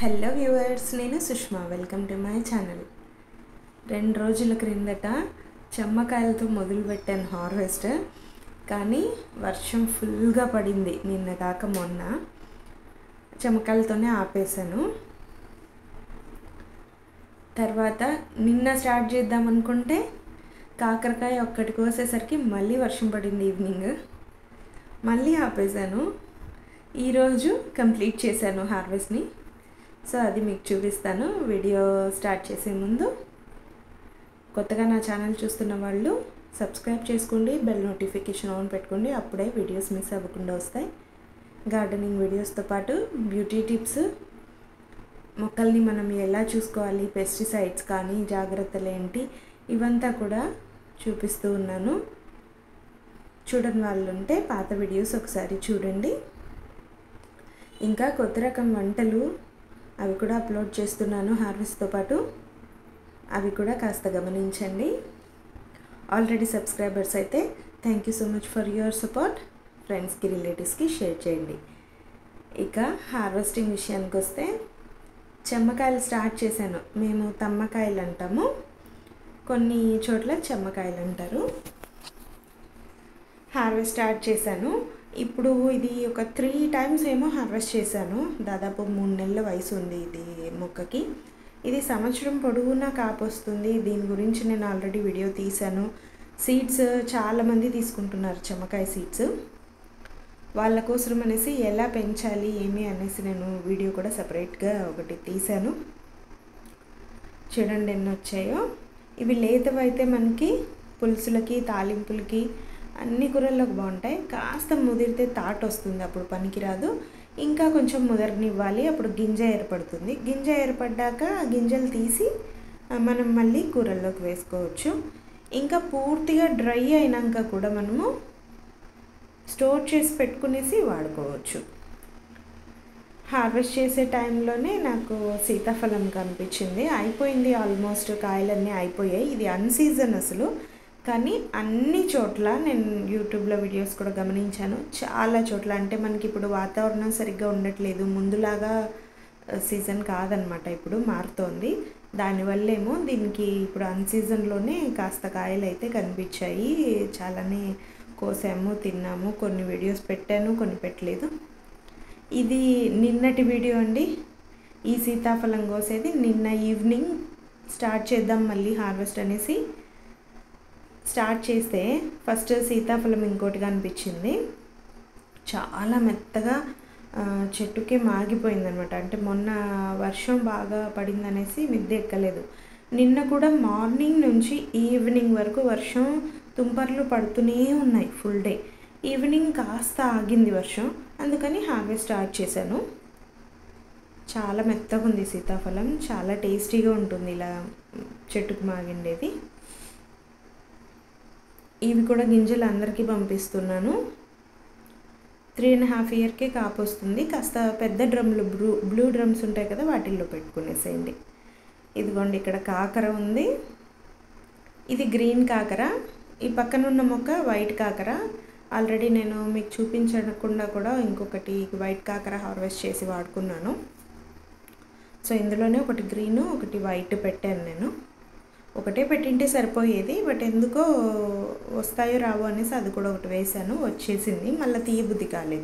Hello viewers, నేను Sushma. Welcome to my channel. 2 రోజుల క్రిందట చెమ్మకాయలతో మొదలుపెట్టాను హార్వెస్ట్. కానీ వర్షం ఫుల్గా పడింది. నిన్న కాక మొన్న చెమ్మకాయలతోనే ఆపేశాను. తర్వాత నిన్న స్టార్ట్ చేద్దాం అనుకుంటే కాకరకాయ ఒక్కటి కోసేసరికి మళ్ళీ వర్షం పడింది ఈవినింగ్. మళ్ళీ ఆపేశాను. ఈరోజు కంప్లీట్ చేశాను హార్వెస్ట్ని. సో అది మీకు చూపిస్తాను. వీడియో స్టార్ట్ చేసే ముందు కొత్తగా నా ఛానల్ చూస్తున్న వాళ్ళు సబ్స్క్రైబ్ చేసుకోండి, బెల్ నోటిఫికేషన్ ఆన్ పెట్టుకోండి. అప్పుడే వీడియోస్ మిస్ అవ్వకుండా వస్తాయి. గార్డెనింగ్ వీడియోస్తో పాటు బ్యూటీ టిప్స్, మొక్కల్ని మనం ఎలా చూసుకోవాలి, పెస్టిసైడ్స్ కానీ జాగ్రత్తలు ఏంటి, ఇవంతా కూడా చూపిస్తూ ఉన్నాను. చూడని వాళ్ళు ఉంటే పాత వీడియోస్ ఒకసారి చూడండి. ఇంకా కొత్త రకం వంటలు అవి కూడా అప్లోడ్ చేస్తున్నాను హార్వెస్ట్తో పాటు. అవి కూడా కాస్త గమనించండి. ఆల్రెడీ సబ్స్క్రైబర్స్ అయితే thank you so much for your support. ఫ్రెండ్స్కి, రిలేటివ్స్కి షేర్ చేయండి. ఇక హార్వెస్టింగ్ విషయానికి వస్తే చెమ్మకాయలు స్టార్ట్ చేశాను. మేము తమ్మకాయలు అంటాము, కొన్ని చోట్ల చెమ్మకాయలు అంటారు. హార్వెస్ట్ స్టార్ట్ చేశాను. ఇప్పుడు ఇది ఒక 3 టైమ్స్ ఏమో హార్వెస్ట్ చేశాను. దాదాపు 3 నెలల వయసు ఉంది ఇది మొక్కకి. ఇది సంవత్సరం పొడవునా కాపు వస్తుంది. దీని గురించి నేను ఆల్రెడీ వీడియో తీశాను. సీడ్స్ చాలామంది తీసుకుంటున్నారు, చెమ్మకాయ సీడ్స్. వాళ్ళ కోసం అనేసి ఎలా పెంచాలి ఏమి అనేసి నేను వీడియో కూడా సపరేట్గా ఒకటి తీశాను. చూడండి ఎన్ని వచ్చాయో. ఇవి లేతవైతే మనకి పులుసులకి, తాలింపులకి, అన్ని కూరల్లోకి బాగుంటాయి. కాస్త ముదిరితే తాట వస్తుంది, అప్పుడు పనికిరాదు. ఇంకా కొంచెం ముదరనివ్వాలి, అప్పుడు గింజ ఏర్పడుతుంది. గింజ ఏర్పడ్డాక గింజలు తీసి మనం మళ్ళీ కూరల్లోకి వేసుకోవచ్చు. ఇంకా పూర్తిగా డ్రై అయినాక కూడా మనము స్టోర్ చేసి పెట్టుకునేసి వాడుకోవచ్చు. హార్వెస్ట్ చేసే టైంలోనే నాకు సీతాఫలం కనిపించింది. అయిపోయింది, ఆల్మోస్ట్ కాయలన్నీ అయిపోయాయి. ఇది అన్సీజన్ అసలు. కానీ అన్ని చోట్ల నేను యూట్యూబ్లో వీడియోస్ కూడా గమనించాను. చాలా చోట్ల అంటే మనకి ఇప్పుడు వాతావరణం సరిగ్గా ఉండట్లేదు, ముందులాగా సీజన్ కాదనమాట, ఇప్పుడు మారుతోంది. దానివల్లేమో దీనికి ఇప్పుడు అన్సీజన్లోనే కాస్త కాయలు అయితే కనిపించాయి. చాలానే కోసాము, తిన్నాము. కొన్ని వీడియోస్ పెట్టాను, కొన్ని పెట్టలేదు. ఇది నిన్నటి వీడియో అండి. ఈ సీతాఫలం కోసేది నిన్న ఈవినింగ్ స్టార్ట్ చేద్దాం మళ్ళీ హార్వెస్ట్ అనేసి స్టార్ట్ చేస్తే ఫస్ట్ సీతాఫలం ఇంకోటిగా అనిపించింది. చాలా మెత్తగా చెట్టుకే మాగిపోయిందనమాట. అంటే మొన్న వర్షం బాగా పడిందనేసి మిద్దె ఎక్కలేదు. నిన్న కూడా మార్నింగ్ నుంచి ఈవినింగ్ వరకు వర్షం తుంపర్లు పడుతూనే ఉన్నాయి ఫుల్ డే. ఈవినింగ్ కాస్త ఆగింది వర్షం, అందుకని హార్వెస్ట్ స్టార్ట్ చేశాను. చాలా మెత్తగా ఉంది సీతాఫలం, చాలా టేస్టీగా ఉంటుంది ఇలా చెట్టుకు మాగిండేది. ఇవి కూడా గింజలు అందరికీ పంపిస్తున్నాను. 3.5 ఇయర్కే కాపు వస్తుంది. కాస్త పెద్ద డ్రమ్లు, బ్లూ డ్రమ్స్ ఉంటాయి కదా, వాటిల్లో పెట్టుకునేసేయండి. ఇదిగోండి, ఇక్కడ కాకర ఉంది. ఇది గ్రీన్ కాకర. ఈ పక్కన ఉన్న మొక్క వైట్ కాకర. ఆల్రెడీ నేను మీకు చూపించకుండా కూడా ఇంకొకటి వైట్ కాకర హార్వెస్ట్ చేసి వాడుకున్నాను. సో ఇందులోనే ఒకటి గ్రీను, ఒకటి వైట్ పెట్టాను నేను. ఒకటే పెట్టింటే సరిపోయేది, బట్ ఎందుకో వస్తాయో రావో అనేసి అది కూడా ఒకటి వేసాను. వచ్చేసింది, మళ్ళీ తీయబుద్ధి కాలేదు.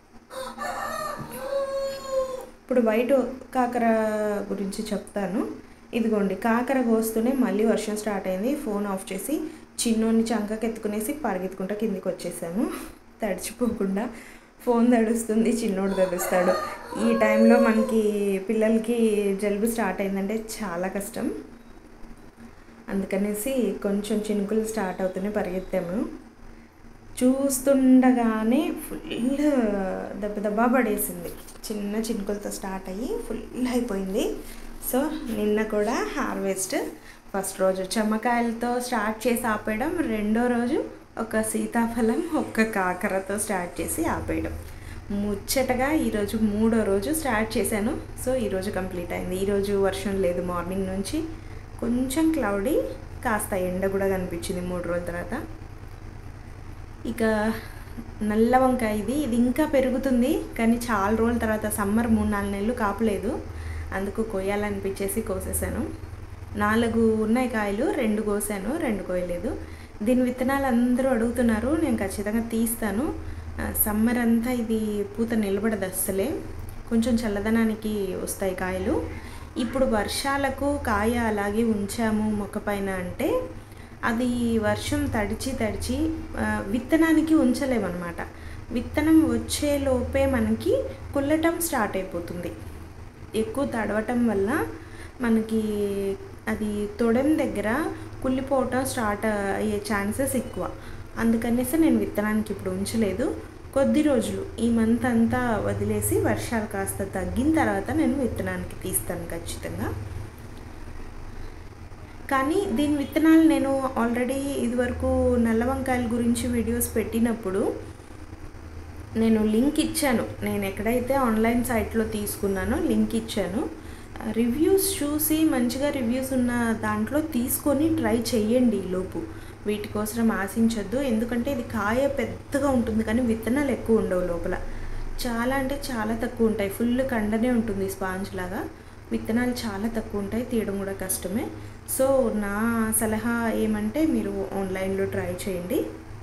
ఇప్పుడు వైట్ కాకర గురించి చెప్తాను. ఇదిగోండి, కాకర కోస్తూనే మళ్ళీ వర్షం స్టార్ట్ అయింది. ఫోన్ ఆఫ్ చేసి చిన్నోని చంకకెత్తుకునేసి పరిగెత్తుకుంటా కిందికి వచ్చేసాను. తడిచిపోకుండా. ఫోన్ తడుస్తుంది, చిన్నోడు తడుస్తాడు. ఈ టైంలో మనకి పిల్లలకి జలుబు స్టార్ట్ అయిందంటే చాలా కష్టం. అందుకనేసి కొంచెం చినుకులు స్టార్ట్ అవుతూనే పరిగెత్తాము. చూస్తుండగానే ఫుల్ దెబ్బ పడేసింది. చిన్న చినుకులతో స్టార్ట్ అయ్యి ఫుల్ అయిపోయింది. సో నిన్న కూడా హార్వెస్ట్ ఫస్ట్ రోజు చెమ్మకాయలతో స్టార్ట్ చేసి ఆపేయడం, రెండో రోజు ఒక సీతాఫలం, ఒక కాకరతో స్టార్ట్ చేసి ఆపేయడం. ముచ్చటగా ఈరోజు 3వ రోజు స్టార్ట్ చేశాను. సో ఈరోజు కంప్లీట్ అయింది. ఈరోజు వర్షం లేదు, మార్నింగ్ నుంచి కొంచెం క్లౌడీ, కాస్త ఎండ కూడా కనిపించింది 3 రోజుల తర్వాత. ఇక నల్ల వంకాయ ఇది ఇంకా పెరుగుతుంది, కానీ చాలా రోజుల తర్వాత, సమ్మర్ 3-4 నెలలు కాపలేదు, అందుకు కోయాలనిపించేసి కోసేసాను. 4 ఉన్నాయి కాయలు, 2 కోసాను, 2 కోయలేదు. దీని విత్తనాలు అందరూ అడుగుతున్నారు, నేను ఖచ్చితంగా తీస్తాను. సమ్మర్ అంతా ఇది పూత నిలబడదు అస్సలే, కొంచెం చల్లదనానికి వస్తాయి కాయలు. ఇప్పుడు వర్షాలకు కాయ అలాగే ఉంచాము మొక్క పైన అంటే అది వర్షం తడిచి విత్తనానికి ఉంచలేమన్నమాట. విత్తనం వచ్చేలోపే మనకి కుల్లటం స్టార్ట్ అయిపోతుంది. ఎక్కువ తడవటం వల్ల మనకి అది తొడెం దగ్గర కుళ్ళిపోవటం స్టార్ట్ అయ్యే ఛాన్సెస్ ఎక్కువ. అందుకనేసి నేను విత్తనానికి ఇప్పుడు ఉంచలేదు. కొద్ది రోజులు ఈ మంత్ అంతా వదిలేసి వర్షాలు కాస్త తగ్గిన తర్వాత నేను విత్తనానికి తీస్తాను ఖచ్చితంగా. కానీ దీని విత్తనాలు నేను ఆల్రెడీ ఇదివరకు నల్ల వంకాయల గురించి వీడియోస్ పెట్టినప్పుడు నేను లింక్ ఇచ్చాను. నేను ఎక్కడైతే ఆన్లైన్ సైట్లో తీసుకున్నానో లింక్ ఇచ్చాను. రివ్యూస్ చూసి మంచిగా రివ్యూస్ ఉన్న దాంట్లో తీసుకొని ట్రై చేయండి. ఈలోపు వీటి కోసం ఆశించొద్దు, ఎందుకంటే ఇది కాయ పెద్దగా ఉంటుంది కానీ విత్తనాలు ఎక్కువ ఉండవు లోపల. చాలా అంటే చాలా తక్కువ ఉంటాయి, ఫుల్ కండనే ఉంటుంది స్పాంజ్ లాగా. విత్తనాలు చాలా తక్కువ ఉంటాయి, తీయడం కూడా కష్టమే. సో నా సలహా ఏమంటే మీరు ఆన్లైన్లో ట్రై చేయండి.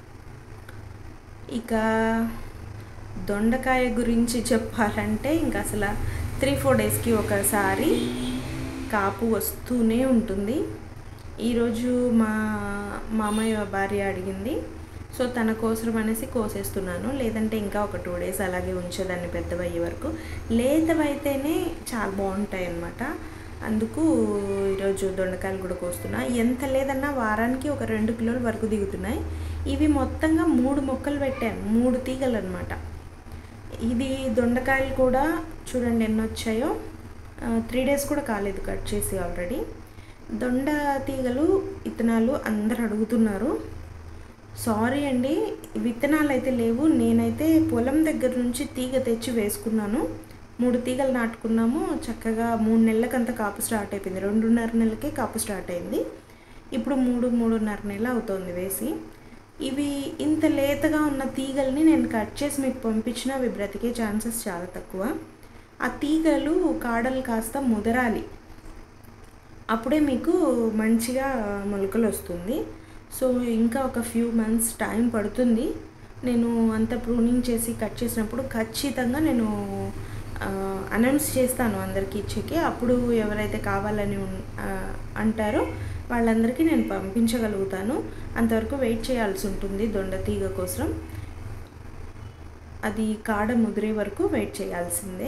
ఇక దొండకాయ గురించి చెప్పాలంటే ఇంకా అసలు 3-4 డేస్కి ఒకసారి కాపు వస్తూనే ఉంటుంది. ఈరోజు మా మామయ్య భార్య అడిగింది, సో తన కోసం అనేసి కోసేస్తున్నాను. లేదంటే ఇంకా ఒక 2 డేస్ అలాగే ఉంచేదాన్ని పెద్దవయ్యే వరకు. లేతవైతేనే చాలా బాగుంటాయి అన్నమాట. అందుకు ఈరోజు దొండకాయలు కూడా కోస్తున్నా. ఎంత లేదన్నా వారానికి ఒక 2 కిలోల వరకు దిగుతున్నాయి. ఇవి మొత్తంగా 3 మొక్కలు పెట్టాను, 3 తీగలు అన్నమాట. ఇది దొండకాయలు కూడా చూడండి ఎన్ని వచ్చాయో. 3 డేస్ కూడా కాలేదు కట్ చేసి ఆల్రెడీ. దొండ తీగలు విత్తనాలు అందరు అడుగుతున్నారు. సారీ అండి, విత్తనాలు అయితే లేవు. నేనైతే పొలం దగ్గర నుంచి తీగ తెచ్చి వేసుకున్నాను. 3 తీగలు నాటుకున్నాము. చక్కగా 3 నెలలకంతా కాపు స్టార్ట్ అయిపోయింది. 2.5 నెలలకే కాపు స్టార్ట్ అయింది. ఇప్పుడు 3-3.5 నెలలు అవుతుంది వేసి. ఇవి ఇంత లేతగా ఉన్న తీగల్ని నేను కట్ చేసి మీకు పంపించినా అవి బ్రతికే ఛాన్సెస్ చాలా తక్కువ. ఆ తీగలు కాడలు కాస్త ముదరాలి, అప్పుడే మీకు మంచిగా మొలకలు వస్తుంది. సో ఇంకా ఒక ఫ్యూ మంత్స్ టైం పడుతుంది. నేను అంత ప్రూనింగ్ చేసి కట్ చేసినప్పుడు ఖచ్చితంగా నేను అనౌన్స్ చేస్తాను అందరికీ ఇచ్చేకి. అప్పుడు ఎవరైతే కావాలని అంటారో వాళ్ళందరికీ నేను పంపించగలుగుతాను. అంతవరకు వెయిట్ చేయాల్సి ఉంటుంది దొండ తీగ కోసం. అది కాడ ముదిరే వరకు వెయిట్ చేయాల్సిందే.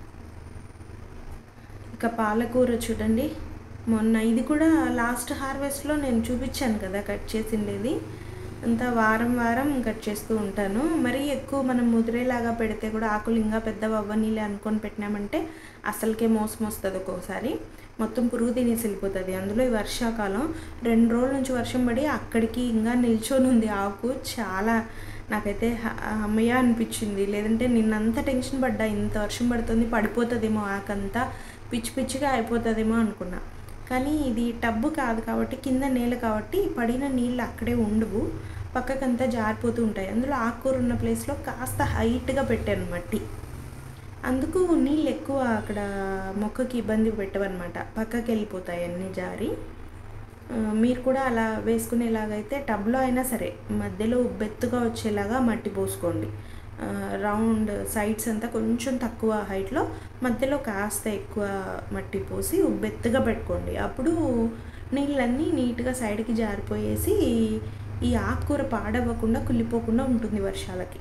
ఇక పాలకూర చూడండి, మొన్న ఇది కూడా లాస్ట్ హార్వెస్ట్లో నేను చూపించాను కదా కట్ చేసిండేది. అంతా వారం కట్ చేస్తూ ఉంటాను. మరీ ఎక్కువ మనం ముదిరేలాగా పెడితే కూడా ఆకులు ఇంకా పెద్దవి అవ్వనీలే అనుకొని పెట్టినామంటే అసలుకే మోసం వస్తుంది. ఒక్కోసారి మొత్తం పురుగు తినేసి వెళ్ళిపోతుంది. అందులో ఈ వర్షాకాలం 2 రోజుల నుంచి వర్షం పడి అక్కడికి ఇంకా నిల్చొని ఉంది ఆకు. చాలా నాకైతే అమ్మయ్య అనిపించింది. లేదంటే నిన్నంతా టెన్షన్ పడ్డా, ఇంత వర్షం పడుతుంది పడిపోతుందేమో ఆకంతా పిచ్చిగా అయిపోతుందేమో అనుకున్నా. కానీ ఇది టబ్బు కాదు కాబట్టి, కింద నేల కాబట్టి పడిన నీళ్ళు అక్కడే ఉండవు, పక్కకంతా జారిపోతూ ఉంటాయి. అందులో ఆకుకూర ఉన్న ప్లేస్లో కాస్త హైట్గా పెట్టాను మట్టి. అందుకు నీళ్ళు ఎక్కువ అక్కడ మొక్కకి ఇబ్బంది పెట్టవన్నమాట, పక్కకి వెళ్ళిపోతాయి అన్నీ జారి. మీరు కూడా అలా వేసుకునేలాగైతే టబ్లో అయినా సరే మధ్యలో ఉబ్బెత్తుగా వచ్చేలాగా మట్టి పోసుకోండి. రౌండ్ సైడ్స్ అంతా కొంచెం తక్కువ హైట్లో, మధ్యలో కాస్త ఎక్కువ మట్టి పోసి ఉబ్బెత్తుగా పెట్టుకోండి. అప్పుడు నీళ్ళన్నీ నీట్గా సైడ్కి జారిపోయేసి ఈ ఆకుకూర పాడవ్వకుండా కుళ్ళిపోకుండా ఉంటుంది వర్షాలకి.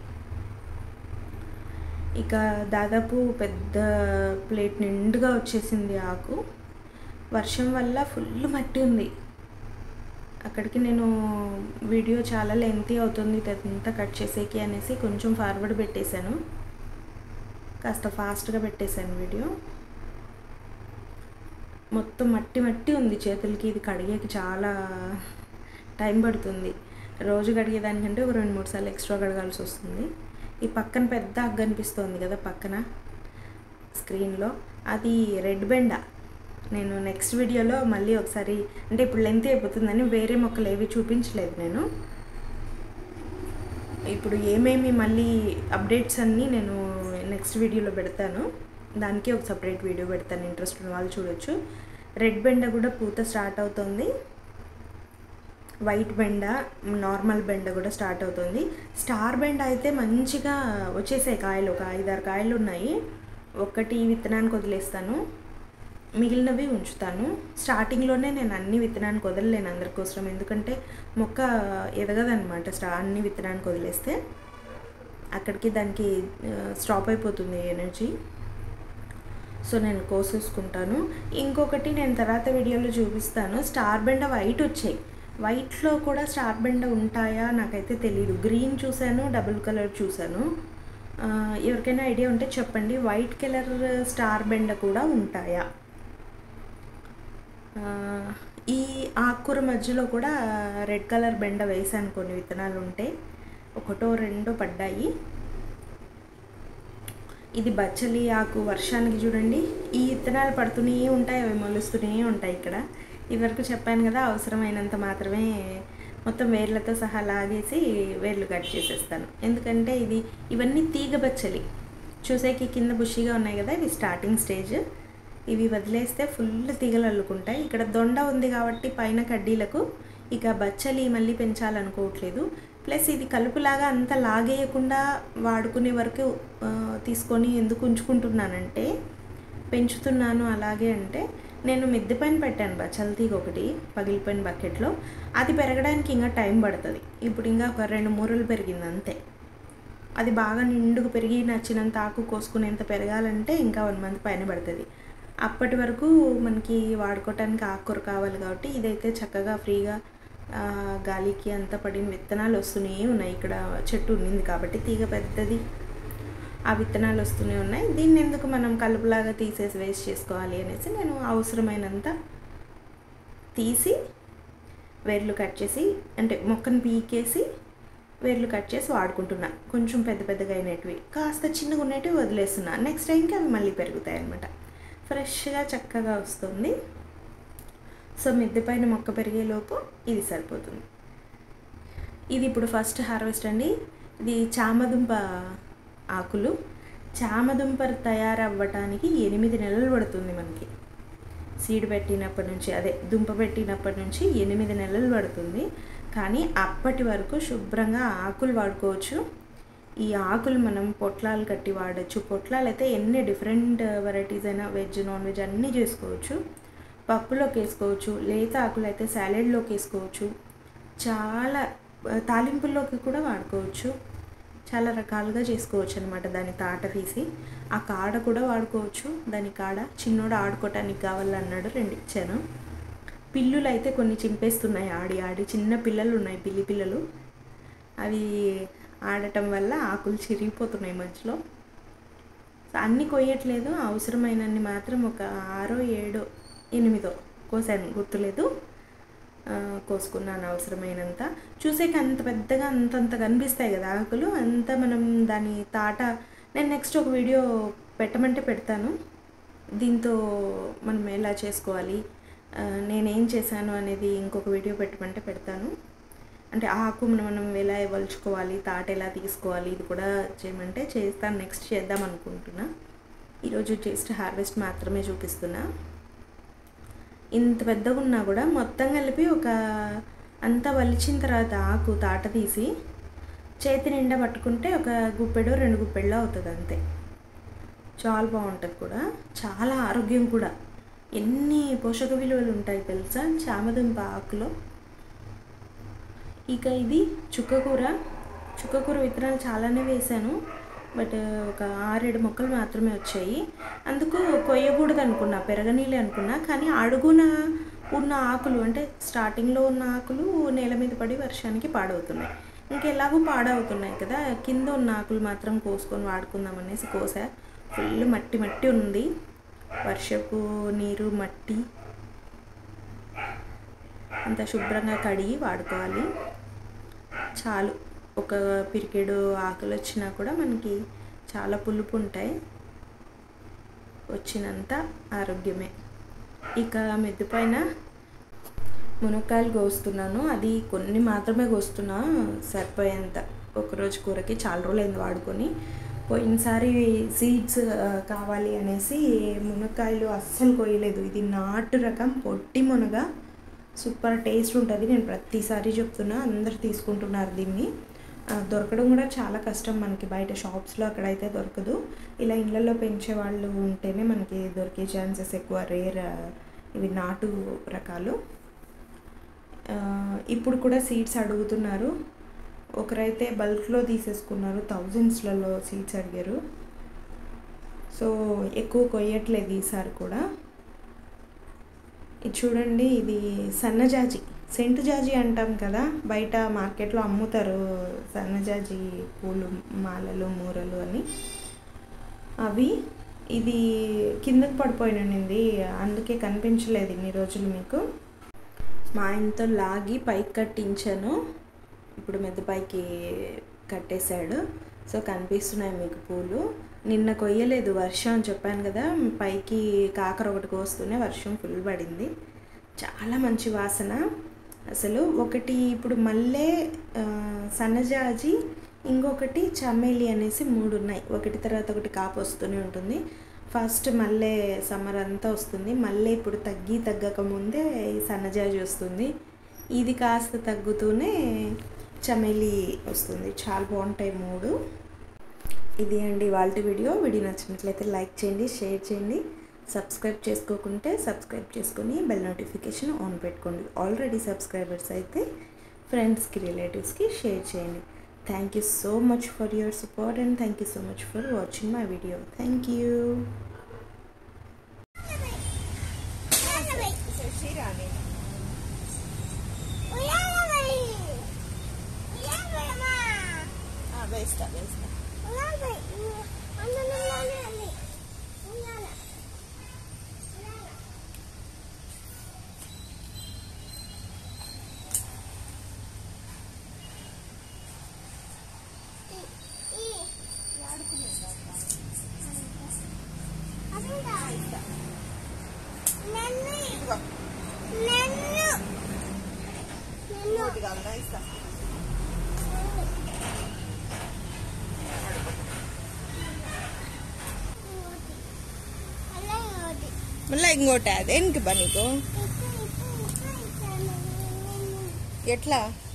ఇక దాదాపు పెద్ద ప్లేట్ నిండుగా వచ్చేసింది ఆకు. వర్షం వల్ల ఫుల్ మట్టి ఉంది. అక్కడికి నేను వీడియో చాలా లెంతీ అవుతుంది అంతా కట్ చేసేకి అనేసి కొంచెం ఫార్వర్డ్ పెట్టేశాను, కాస్త ఫాస్ట్గా పెట్టేశాను వీడియో. మొత్తం మట్టి ఉంది చేతులకి. ఇది కడిగేకి చాలా టైం పడుతుంది. రోజు కడిగేదానికంటే ఒక 2-3 సార్లు ఎక్స్ట్రా కడగాల్సి వస్తుంది. ఈ పక్కన పెద్ద అగ్గు అనిపిస్తుంది కదా పక్కన స్క్రీన్లో, అది రెడ్ బెండ. నేను నెక్స్ట్ వీడియోలో మళ్ళీ ఒకసారి, అంటే ఇప్పుడు లెంత్ అయిపోతుందని వేరే మొక్కలు ఏవి చూపించలేదు నేను. ఇప్పుడు ఏమేమి మళ్ళీ అప్డేట్స్ అన్నీ నేను నెక్స్ట్ వీడియోలో పెడతాను. దానికి ఒక సపరేట్ వీడియో పెడతాను, ఇంట్రెస్ట్ ఉన్న వాళ్ళు చూడొచ్చు. రెడ్ బెండ కూడా పూత స్టార్ట్ అవుతుంది, వైట్ బెండ, నార్మల్ బెండ కూడా స్టార్ట్ అవుతుంది. స్టార్ బెండ అయితే మంచిగా వచ్చేసాయి కాయలు, ఒక 5-6 కాయలు ఉన్నాయి. ఒకటి విత్తనానికి వదిలేస్తాను, మిగిలినవి ఉంచుతాను. స్టార్టింగ్లోనే నేను అన్ని విత్తనానికి వదలలేను అందరికోసం, ఎందుకంటే మొక్క ఎదగదనమాట. అన్ని విత్తనానికి వదిలేస్తే అక్కడికి దానికి స్టాప్ అయిపోతుంది ఎనర్జీ. సో నేను కోసేసుకుంటాను. ఇంకొకటి నేను తర్వాత వీడియోలో చూపిస్తాను, స్టార్ బెండ వైట్ వచ్చాయి. వైట్లో కూడా స్టార్ బెండ ఉంటాయా నాకైతే తెలీదు. గ్రీన్ చూశాను, డబుల్ కలర్ చూశాను. ఎవరికైనా ఐడియా ఉంటే చెప్పండి, వైట్ కలర్ స్టార్ బెండ కూడా ఉంటాయా. ఈ ఆకుకూర మధ్యలో కూడా రెడ్ కలర్ బెండ వేసాను, కొన్ని విత్తనాలు ఉంటే 1-2 పడ్డాయి. ఇది బచ్చలి ఆకు, వర్షానికి చూడండి ఈ విత్తనాలు పడుతూనే ఉంటాయి, అవి మొలుస్తూనే ఉంటాయి. ఇక్కడ ఇదివరకు చెప్పాను కదా, అవసరమైనంత మాత్రమే మొత్తం వేర్లతో సహా లాగేసి వేర్లు కట్ చేసేస్తాను. ఎందుకంటే ఇవన్నీ తీగ బచ్చలి, చూసేకి కింద బుషిగా ఉన్నాయి కదా, ఇవి స్టార్టింగ్ స్టేజ్. ఇవి వదిలేస్తే ఫుల్ తీగలు అల్లుకుంటాయి. ఇక్కడ దొండ ఉంది కాబట్టి పైన కడ్డీలకు ఇక బచ్చలి మళ్ళీ పెంచాలనుకోవట్లేదు. ప్లస్ ఇది కలుపులాగా అంత లాగేయకుండా వాడుకునే వరకు తీసుకొని ఎందుకు ఉంచుకుంటున్నానంటే, పెంచుతున్నాను అలాగే అంటే, నేను మిద్దె పైన పెట్టాను బచ్చల తీగ ఒకటి పగిలిపోయిన బకెట్లో. అది పెరగడానికి ఇంకా టైం పడుతుంది. ఇప్పుడు ఇంకా ఒక 2 మూరలు పెరిగింది అంతే. అది బాగా నిండుగా పెరిగి నచ్చినంత ఆకు కోసుకునేంత పెరగాలంటే ఇంకా 1 మంత్ పైన పడుతుంది. అప్పటి వరకు మనకి వాడుకోవటానికి ఆకుకూర కావాలి కాబట్టి ఇదైతే చక్కగా ఫ్రీగా గాలికి అంతా పడిన విత్తనాలు వస్తూనే ఉన్నాయి. ఇక్కడ చెట్టు ఉన్నింది కాబట్టి తీగ పెద్దది, ఆ విత్తనాలు వస్తూనే ఉన్నాయి. దీన్ని ఎందుకు మనం కలుపులాగా తీసేసి వేస్ట్ చేసుకోవాలి అనేసి నేను అవసరమైనంత తీసి వేర్లు కట్ చేసి, అంటే మొక్కను పీకేసి వేర్లు కట్ చేసి వాడుకుంటున్నా. కొంచెం పెద్దగా అయినవి, కాస్త చిన్నగా ఉన్నవి వదిలేస్తున్నా. నెక్స్ట్ టైంకి అవి మళ్ళీ పెరుగుతాయి అన్నమాట. ఫ్రెష్గా చక్కగా వస్తుంది. సో మిద్దె పైన మొక్క పెరిగేలోపు ఇది సరిపోతుంది. ఇది ఇప్పుడు ఫస్ట్ హార్వెస్ట్ అండి. ఇది చామదుంప ఆకులు. చామదుంప తయారవ్వటానికి 8 నెలలు పడుతుంది మనకి. సీడ్ పెట్టినప్పటి నుంచి, అదే దుంప పెట్టినప్పటి నుంచి 8 నెలలు పడుతుంది. కానీ అప్పటి వరకు శుభ్రంగా ఆకులు వాడుకోవచ్చు. ఈ ఆకులు మనం పొట్లాలు కట్టి వాడచ్చు. పొట్లాలు అయితే ఎన్ని డిఫరెంట్ వెరైటీస్ అయినా, వెజ్ నాన్ వెజ్ అన్నీ చేసుకోవచ్చు. పప్పులోకి వేసుకోవచ్చు, లేత ఆకులు అయితే సాలెడ్లోకి వేసుకోవచ్చు, చాలా తాలింపుల్లోకి కూడా వాడుకోవచ్చు. చాలా రకాలుగా చేసుకోవచ్చు అనమాట. దాని తాట తీసి ఆ కాడ కూడా వాడుకోవచ్చు. దాని కాడ చిన్నోడు ఆడుకోవటానికి కావాలన్నాడు, 2 ఇచ్చాను. పిల్లులు అయితే కొన్ని చింపేస్తున్నాయి ఆడి. చిన్న పిల్లలు ఉన్నాయి, పిల్లి పిల్లలు. అవి ఆడటం వల్ల ఆకులు చిరిగిపోతున్నాయి మధ్యలో. అన్నీ కొయ్యట్లేదు, అవసరమైనన్ని మాత్రం ఒక 6, 7, 8 కోసాను, గుర్తులేదు. కోసుకున్నాను అవసరమైనంత. చూసేకి అంత పెద్దగా అంతంత కనిపిస్తాయి కదా ఆకులు, అంత మనం దాని తాట నేను నెక్స్ట్ ఒక వీడియో పెట్టమంటే పెడతాను. దీంతో మనం ఎలా చేసుకోవాలి, నేనేం చేశాను అనేది ఇంకొక వీడియో పెట్టమంటే పెడతాను. అంటే ఆకు మనం ఎలా వలుచుకోవాలి, తాట ఎలా తీసుకోవాలి, ఇది కూడా చేయమంటే చేస్తాను. నెక్స్ట్ చేద్దాం అనుకుంటున్నా. ఈరోజు జస్ట్ హార్వెస్ట్ మాత్రమే చూపిస్తున్నా. ఇంత పెద్దగా ఉన్నా కూడా మొత్తం కలిపి ఒక అంతా వలిచిన తర్వాత ఆకు తాట తీసి చేతి నిండా పట్టుకుంటే ఒక గుప్పెడో 2 గుప్పెళ్ళో అవుతుంది అంతే. చాలా బాగుంటుంది కూడా, చాలా ఆరోగ్యం కూడా. ఎన్ని పోషక విలువలు ఉంటాయి తెలుసా చామదుంప ఆకులో. ఇక ఇది చుక్కకూర విత్తనాలు చాలానే వేశాను, బట్ ఒక 6-7 మొక్కలు మాత్రమే వచ్చాయి. అందుకు కొయ్యకూడదు అనుకున్నా, పెరగనీలే అనుకున్నా. కానీ అడుగున ఉన్న ఆకులు, అంటే స్టార్టింగ్లో ఉన్న ఆకులు నేల మీద పడి వర్షానికి పాడవుతున్నాయి. ఇంకెలాగూ పాడవుతున్నాయి కదా, కింద ఉన్న ఆకులు మాత్రం కోసుకొని వాడుకుందాం అనేసి కోసా. ఫుల్ మట్టి ఉంది, వర్షపు నీరు మట్టి అంత శుభ్రంగా కడిగి వాడుకోవాలి. చాలు, ఒక పిరికెడు ఆకులు వచ్చినా కూడా మనకి చాలా పులుపు ఉంటాయి, వచ్చినంత ఆరోగ్యమే. ఇక మిద్దె పైన మునక్కాయలు కోస్తున్నాను. అది కొన్ని మాత్రమే కోస్తున్నా, సరిపోయేంత. ఒకరోజు కూరకి చాలా రోజులైంది వాడుకొని. పోయినసారి సీడ్స్ కావాలి అనేసి మునక్కాయలు అస్సలు కొయ్యలేదు. ఇది నాటు రకం పొట్టి మునగ, సూపర్ టేస్ట్ ఉంటుంది. నేను ప్రతిసారి చెప్తున్నా, అందరు తీసుకుంటున్నారు దీన్ని. దొరకడం కూడా చాలా కష్టం మనకి, బయట షాప్స్లో అక్కడైతే దొరకదు. ఇలా ఇళ్ళల్లో పెంచే వాళ్ళు ఉంటేనే మనకి దొరికే ఛాన్సెస్ ఎక్కువ, రేర్ ఇవి నాటు రకాలు. ఇప్పుడు కూడా సీడ్స్ అడుగుతున్నారు. ఒకరైతే బల్క్లో తీసేసుకున్నారు, థౌజండ్స్లలో సీడ్స్ అడిగారు. సో ఎక్కువ కొయ్యట్లేదు ఈసారి కూడా. ఇది చూడండి, ఇది సన్నజాజి, సెంటు జాజి అంటాం కదా, బయట మార్కెట్లో అమ్ముతారు సన్నజాజి పూలు, మాలలు, మూరలు అని. అవి ఇది కిందకు పడిపోయినండి, అందుకే కనిపించలేదు ఇన్ని రోజులు మీకు. మా ఆయనతో లాగి పైకి కట్టించాను, ఇప్పుడు మెద్ద పైకి కట్టేశాడు. సో కనిపిస్తున్నాయి మీకు పూలు. నిన్న కొయ్యలేదు, వర్షం అని చెప్పాను కదా, పైకి కాకర ఒకటి కోస్తూనే వర్షం ఫుల్ పడింది. చాలా మంచి వాసన అసలు. ఒకటి ఇప్పుడు మల్లె, సన్నజాజి, ఇంకొకటి చమేలి అనేసి 3 ఉన్నాయి. ఒకటి తర్వాత ఒకటి కాపు వస్తూనే ఉంటుంది. ఫస్ట్ మల్లె సమ్మర్ అంతా వస్తుంది, మల్లె ఇప్పుడు తగ్గక ముందే సన్నజాజి వస్తుంది. ఇది కాస్త తగ్గుతూనే చమేలి వస్తుంది. చాలా బాగుంటాయి 3. ఇది అండి వాళ్ళ వీడియో నచ్చినట్లయితే లైక్ చేయండి, షేర్ చేయండి. సబ్స్క్రైబ్ చేసుకోకుంటే సబ్స్క్రైబ్ చేసుకొని బెల్ నోటిఫికేషన్ ఆన్ పెట్టుకోండి. ఆల్రెడీ సబ్స్క్రైబర్స్ అయితే ఫ్రెండ్స్కి, రిలేటివ్స్కి షేర్ చేయండి. Thank you so much for your support and thank you so much for watching my video. Thank you. మళ్ళీ ఇంకోటి అదేంటి బా నీకు ఎట్లా